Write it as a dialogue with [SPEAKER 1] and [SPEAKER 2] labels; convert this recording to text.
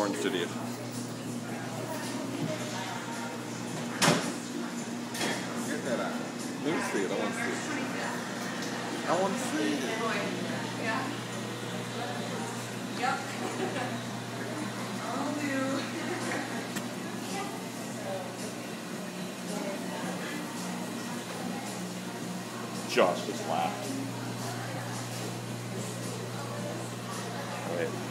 [SPEAKER 1] orange, did you? Get that out. Let me see it. I want to see it. I want to see it.
[SPEAKER 2] Yeah. Yep. I'll do.
[SPEAKER 1] Josh just laughed. Wait.